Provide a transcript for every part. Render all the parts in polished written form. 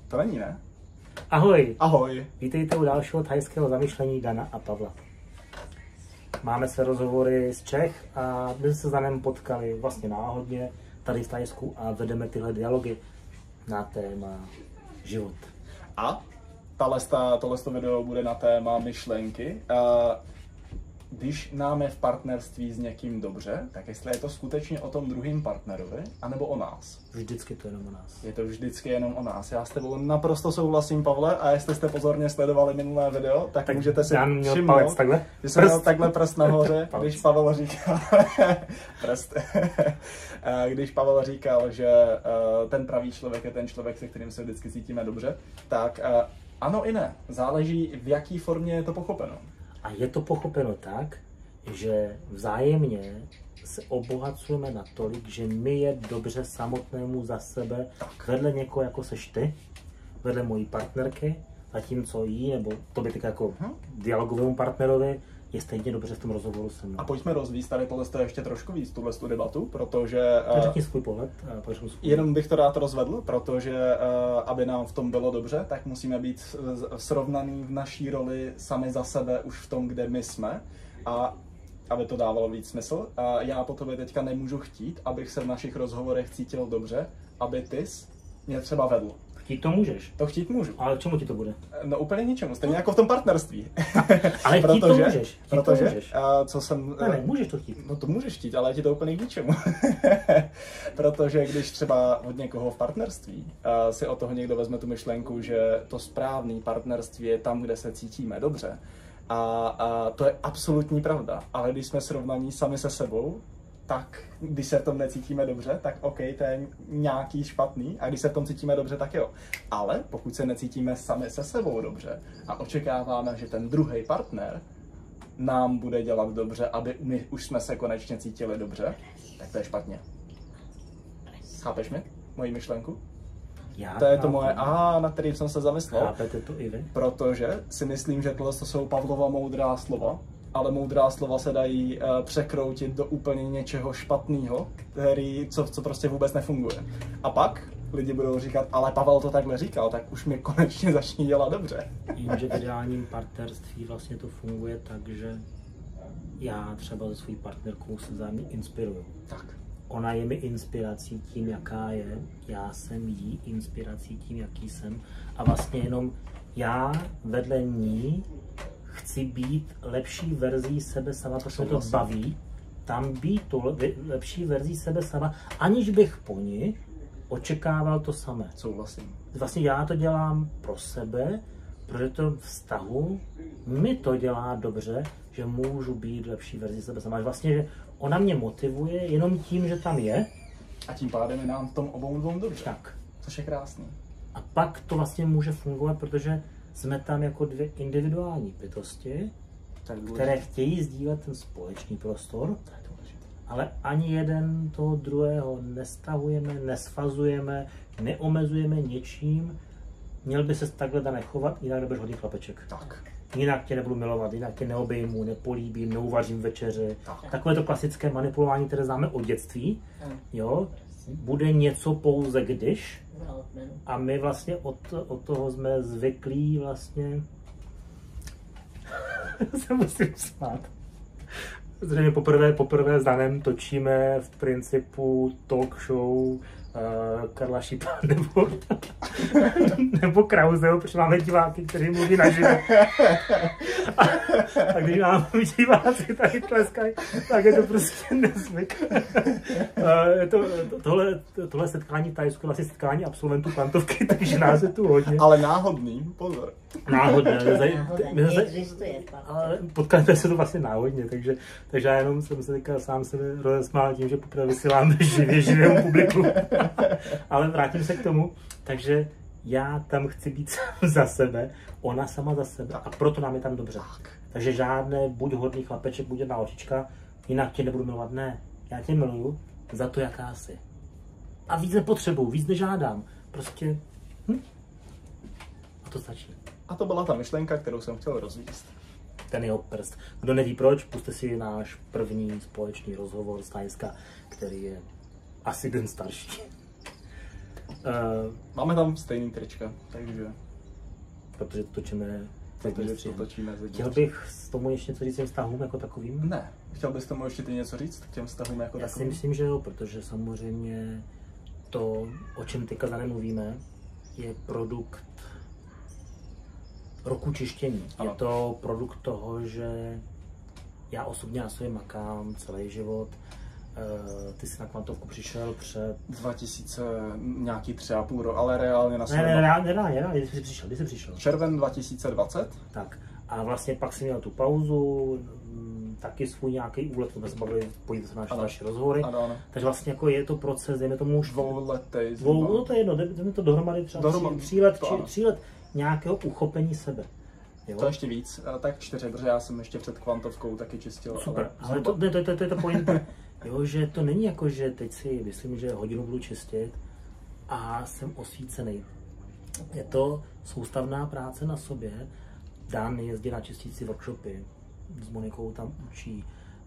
To není, ne? Ahoj. Ahoj. Vítejte u dalšího thajského zamyšlení Dana a Pavla. Máme své rozhovory z Čech a my se s Danem potkali vlastně náhodně tady v Thajsku a vedeme tyhle dialogy na téma život. A tohle video bude na téma myšlenky. Když nám je v partnerství s někým dobře, tak jestli je to skutečně o tom druhém partnerovi, anebo o nás? Vždycky to jenom o nás. Je to vždycky jenom o nás. Já s tebou naprosto souhlasím, Pavle, a jestli jste pozorně sledovali minulé video, tak můžete si všimnout, že jsem měl takhle prst nahoře, když Pavel říkal, když Pavel říkal, že ten pravý člověk je ten člověk, se kterým se vždycky cítíme dobře, tak ano i ne. Záleží, v jaký formě je to pochopeno. A je to pochopeno tak, že vzájemně se obohacujeme natolik, že my je dobře samotnému za sebe, vedle někoho, jako seš ty, vedle mojí partnerky, zatímco jí, nebo to by tak jako dialogovému partnerovi, je stejně dobře v tom rozhovoru se mnou. A pojďme rozvíct tady tohle ještě trošku víc, tuhle debatu, protože... Řekni svůj pohled. Jenom bych to rád rozvedl, protože aby nám v tom bylo dobře, tak musíme být srovnaný v naší roli sami za sebe už v tom, kde my jsme. A aby to dávalo víc smysl. Já po tobě teďka nemůžu chtít, abych se v našich rozhovorech cítil dobře, aby tys mě třeba vedl. Chtít to můžeš. To chtít můžu. Ale čemu ti to bude? No úplně ničemu, stejně jako v tom partnerství. Ale chtít to můžeš. Co jsem... Ne, můžeš to chtít. No to můžeš chtít, ale je ti to úplně k ničemu. Protože když třeba od někoho v partnerství si od toho někdo vezme tu myšlenku, že to správné partnerství je tam, kde se cítíme dobře. A to je absolutní pravda. Ale když jsme srovnaní sami se sebou, tak když se v tom necítíme dobře, tak OK, to je nějaký špatný, a když se v tom cítíme dobře, tak jo. Ale pokud se necítíme sami se sebou dobře a očekáváme, že ten druhý partner nám bude dělat dobře, aby my už jsme se konečně cítili dobře, tak to je špatně. Chápeš mi moji myšlenku? To je to moje na kterým jsem se zamyslel. Chápete to i vy? Protože si myslím, že tohle jsou Pavlova moudrá slova. Ale moudrá slova se dají překroutit do úplně něčeho špatného, co prostě vůbec nefunguje. A pak lidi budou říkat, ale Pavel to takhle říkal, tak už mi konečně začne dělat dobře. Vím, že v ideálním partnerství vlastně to funguje tak, že já třeba se svou partnerkou se vzájemně inspiruju. Tak. Ona je mi inspirací tím, jaká je, já jsem jí inspirací tím, jaký jsem. A vlastně jenom já vedle ní chci být lepší verzí sebe sama, protože mě to baví, tam být tu lepší verzí sebe sama, aniž bych po ní očekával to samé. Souhlasím. Vlastně já to dělám pro sebe, protože to vztahu mi to dělá dobře, že můžu být lepší verzí sebe sama. Vlastně, že ona mě motivuje jenom tím, že tam je. A tím pádem je nám v tom obou dvou dobře. Tak. Což je krásný. A pak to vlastně může fungovat, protože jsme tam jako dvě individuální bytosti, které chtějí sdílet ten společný prostor, ale ani jeden toho druhého nestahujeme, nesfazujeme, neomezujeme něčím. Měl by se takhle Dane chovat, jinak nebudeš hodný chlapeček. Tak. Jinak tě nebudu milovat, jinak tě neobejmu, nepolíbím, neuvařím večeři. Takové to klasické manipulování, které známe od dětství. Jo? Bude něco pouze když. A my vlastně od toho jsme zvyklí vlastně se musím smát. Zřejmě poprvé s Danem točíme v principu talk show Karla Šipa nebo Krauseho, protože máme diváky, kteří mluví naživo. A když máme diváci tady tleskají, tak je to prostě nezvyk. Tohle setkání v Thajsku je vlastně setkání absolventů kvantovky, takže nás je tu hodně. Ale náhodný, pozor. Náhodné. Ale potkali jsme se to vlastně náhodně, takže já jenom jsem se teďka sám sebe rozesmál tím, že poprvé vysíláme živému publiku. Ale vrátím se k tomu, takže já tam chci být sám za sebe, ona sama za sebe a proto nám je tam dobře. Takže žádné buď hodný chlapeček, buď jedna holčička, jinak tě nebudu milovat. Ne, já tě miluju za to, jaká jsi. A víc nepotřebuju, víc nežádám. Prostě a to stačí. A to byla ta myšlenka, kterou jsem chtěl rozvíct. Ten jeho prst. Kdo neví proč, puste si náš první společný rozhovor z Thajska, který je asi den starší. Máme tam stejný trička, takže... Protože to točíme Chtěl bych s tomu ještě něco říct těm vztahům jako takovým? Ne. Chtěl bys tomu ještě ty něco říct k těm vztahům jako takovým? takovým? Já si myslím, že jo, protože samozřejmě to, o čem teďka mluvíme, je produkt roku čištění. Ano. Je to produkt toho, že já osobně na sobě makám celý život. Ty jsi na kvantovku přišel před... 2000 nějaký 3,5 roku, ale reálně na sobě... Ne, kdy jsi přišel? Červen 2020. Tak. A vlastně pak si měl tu pauzu, taky svůj nějaký úlet, to jsme se bavili, podívejte se na naše rozhovory. Ano. Takže vlastně jako je to proces, dejme tomu už... Dvouletej. No to je jedno, dejme to dohromady třeba 3 let nějakého uchopení sebe. Jo? To ještě víc, tak 4, protože já jsem ještě před kvantovkou taky čistil. Super, ale to je to pointa. Jo, že to není jako, že teď si myslím, že hodinu budu čistit a jsem osvícený. Je to soustavná práce na sobě. Dan jezdí na čistící workshopy, s Monikou tam učí.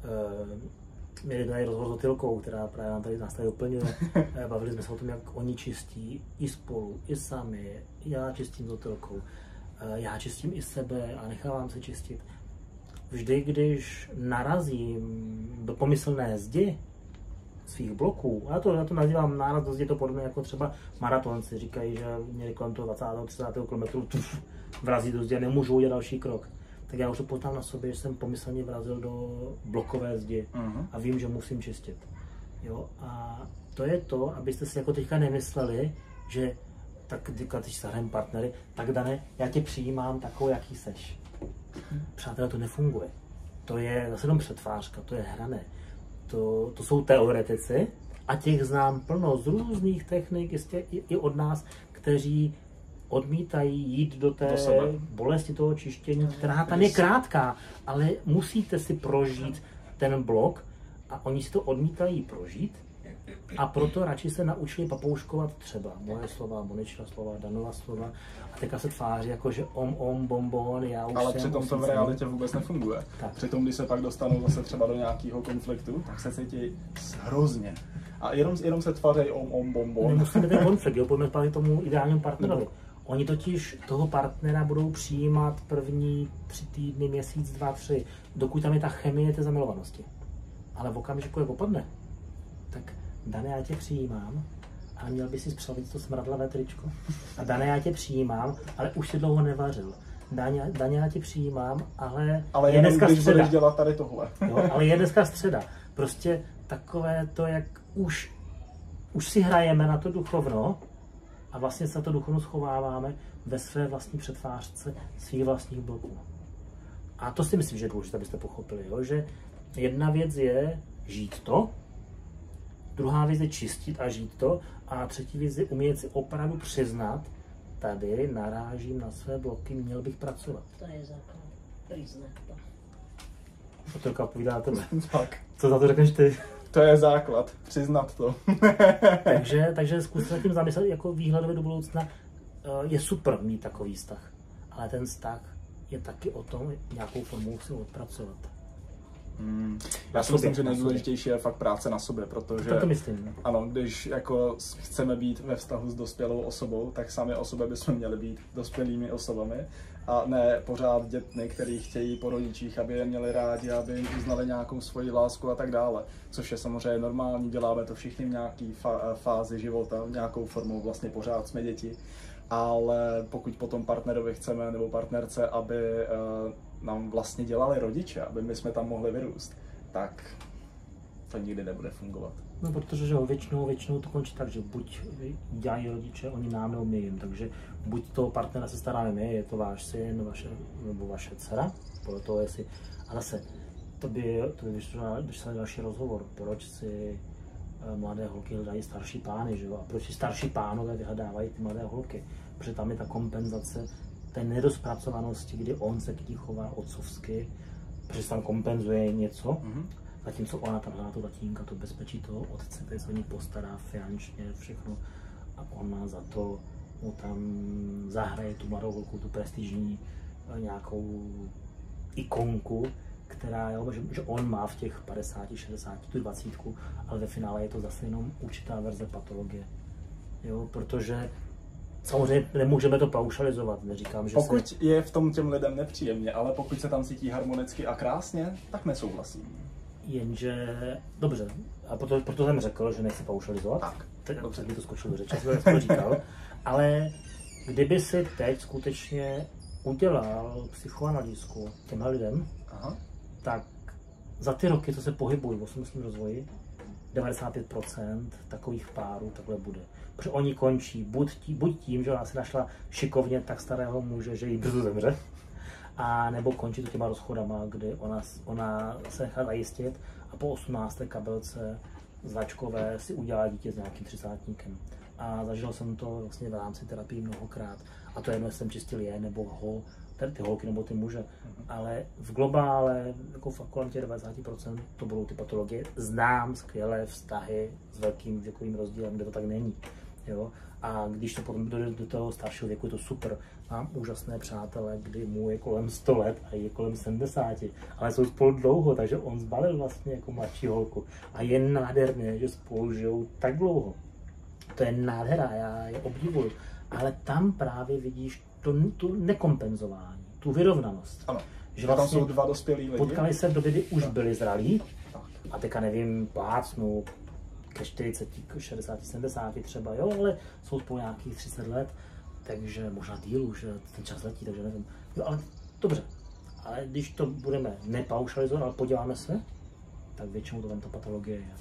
Měli tady rozhovor s Otylkou, která právě nám nás tady doplnila. Bavili jsme se o tom, jak oni čistí i spolu, i sami. Já čistím s Otylkou. Já čistím i sebe a nechávám se čistit. Vždy, když narazím do pomyslné zdi svých bloků, a já to nazývám náraz do zdi, to podobně jako třeba maratonci říkají, že měli kolem toho 20. 30. kilometru vrazí do zdi a nemůžou udělat další krok. Tak já už to poznám na sobě, že jsem pomyslně vrazil do blokové zdi a vím, že musím čistit. Jo? A to je to, abyste si jako teďka nemysleli, že tak když se hrajeme partnery, tak Dane, já tě přijímám takovou, jaký seš. Přátelé, to nefunguje. To je zase jenom přetvářka, to je hrané. To jsou teoretici a těch znám plno z různých technik, jistě i od nás, kteří odmítají jít do té bolesti toho čištění, která tam je krátká, ale musíte si prožít ten blok a oni si to odmítají prožít a proto radši se naučili papouškovat třeba moje slova, Moničina slova, Danova slova a teďka se tváří jako, že bonbon, já už ale přitom to v realitě vůbec nefunguje. Tak. Přitom, když se pak dostanou zase třeba do nějakého konfliktu, tak se cítí hrozně. A jenom se tváří bonbon. Musíme ten konflikt, jo, pojďme zpátky tomu ideálnímu partnerovi. Oni totiž toho partnera budou přijímat první 3 týdny, měsíc, 2, 3, dokud tam je ta chemie té zamilovanosti. Ale v okamžiku, jak opadne, tak Dane, já tě přijímám, ale měl by si spřavit to smradlavé tričko. A Dane, já tě přijímám, ale už si dlouho nevařil. Daně, já tě přijímám, ale je dneska středa. Dělat tady tohle. Jo, ale je dneska středa. Prostě takové to, jak už si hrajeme na to duchovno a vlastně se to duchovno schováváme ve své vlastní přetvářce svých vlastních bloků. A to si myslím, že je důležité, abyste pochopili, jo? Že jedna věc je žít to, druhá věc je čistit a žít to a třetí věc je umět si opravdu přiznat, tady narážím na své bloky, měl bych pracovat. To je základ. Přiznat to. Otylka povídá tebe. Tak. Co za to řekneš ty? To je základ, přiznat to. takže zkuste se tím zamyslet jako výhledově do budoucna. Je super mít takový vztah, ale ten vztah je taky o tom nějakou formou si odpracovat. Já si myslím, že nejdůležitější je fakt práce na sobě, protože to myslím. Ano, když jako chceme být ve vztahu s dospělou osobou, tak sami o sobě bychom měli být dospělými osobami a ne pořád dětmi, který chtějí po rodičích, aby je měli rádi, aby jim uznali nějakou svoji lásku a tak dále. Což je samozřejmě normální, děláme to všichni v nějaké fázi života, nějakou formou vlastně pořád jsme děti. Ale pokud potom partnerovi chceme nebo partnerce, aby nám vlastně dělali rodiče, aby my jsme tam mohli vyrůst, tak to nikdy nebude fungovat. No, protože že většinou to končí tak, že buď dělají rodiče, oni nám nebo my jim, takže buď toho partnera se staráme my, je to váš syn, nebo vaše dcera, podle toho jestli, a zase, to by vyšel další rozhovor, proč si mladé holky hledají starší pány, že jo? A proč si starší pánové vyhledávají ty mladé holky? Protože tam je ta kompenzace té nedospracovanosti, kdy on se k ní chová otcovsky, protože se tam kompenzuje něco, zatímco ona tam hledá to tatínka, to bezpečí toho otce, který se o ní postará finančně, všechno, a ona za to mu tam zahraje tu mladou holku, tu prestižní nějakou ikonku, která, že on má v těch 50, 60, tu 20, ale ve finále je to zase jenom určitá verze patologie. Jo, protože samozřejmě nemůžeme to paušalizovat, neříkám, že Pokud je v tom těm lidem nepříjemně, ale pokud se tam cítí harmonicky a krásně, tak nesouhlasím. Jenže, dobře, a proto jsem řekl, že nechci paušalizovat. Tak. Dobře, by to skočil do řeči, jsem to říkal. Ale kdyby si teď skutečně udělal psychoanalýzku těmhle lidem, Aha. tak za ty roky, co se pohybují v osobnostním rozvoji, 95% takových párů takhle bude. Protože oni končí buď tím, že ona si našla šikovně tak starého muže, že jí brzo zemře, a nebo končí to těma rozchodama, kdy ona se nechá zajistit a po 18. kabelce značkové si udělá dítě s nějakým 30átníkem. A zažil jsem to vlastně v rámci terapii mnohokrát. A to je jedno, jestli jsem čistil je, nebo ho, ty holky, nebo ty muže. Ale v globále, jako v kolem těch 90% to budou ty patologie. Znám skvělé vztahy s velkým věkovým rozdílem, kde to tak není. Jo? A když to potom do toho staršího věku, je to super. Mám úžasné přátele, kdy mu je kolem 100 let a je kolem 70, ale jsou spolu dlouho, takže on zbalil vlastně jako mladší holku. A je nádherné, že spolu žijou tak dlouho. To je nádhera, já je obdivuju. Ale tam právě vidíš tu nekompenzování, tu vyrovnanost. Ano. Že Tam vlastně jsou dva dospělí lidi. potkali se v době, kdy už byli zralí, Tak. a teďka nevím, plácnu ke 40, 60, 70 třeba, jo, ale jsou spolu nějakých 30 let, takže možná díl už, ten čas letí, takže nevím. Jo, ale dobře, ale když to budeme nepaušalizovat, ale podíváme se, tak většinou to tam ta patologie je.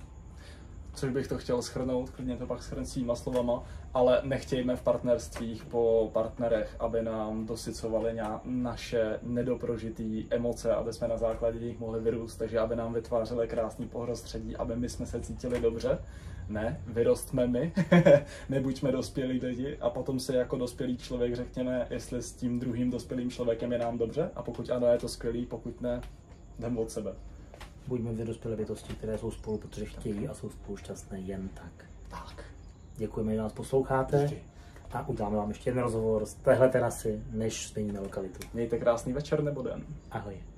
Což bych to chtěl shrnout, klidně to pak shrn svýma slovama, ale nechtějme v partnerstvích po partnerech, aby nám dosycovali naše nedoprožitý emoce, aby jsme na základě nich mohli vyrůst, takže aby nám vytvářely krásný prostředí, aby my jsme se cítili dobře. Ne, vyrostme my, nebuďme dospělí lidi a potom si jako dospělý člověk řekněme, jestli s tím druhým dospělým člověkem je nám dobře a pokud ano, je to skvělý, pokud ne, jdem od sebe. Buďme dvě dospělé bytosti, které jsou spolu, protože chtějí a jsou spolu šťastné jen tak. Tak. Děkujeme, že nás posloucháte a uděláme vám ještě jeden rozhovor z téhle terasy, než změníme lokalitu. Mějte krásný večer nebo den. Ahoj.